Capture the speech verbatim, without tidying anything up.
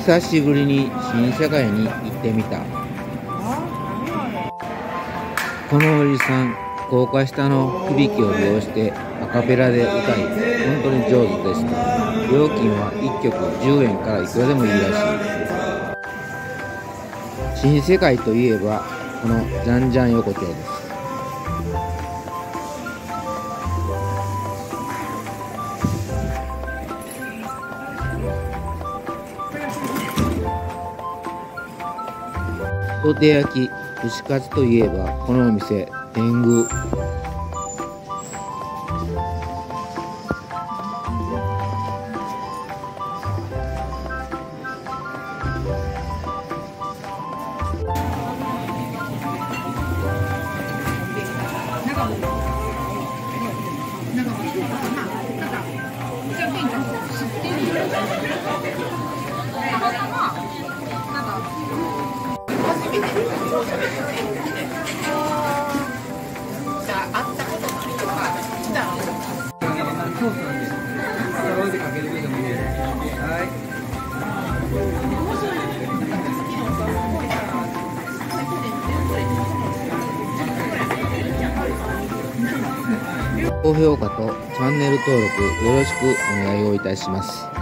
久しぶりに新社会に行ってみた。このおじさん、高架下の響きを利用してアカペラで歌い、本当に上手でした。料金はいっきょくじゅうえんからいくらでもいいらしい。新世界といえばこのじゃんじゃん横丁です。とて焼き、串カツといえばこのお店天狗。高評価とチャンネル登録よろしくお願いをいたします。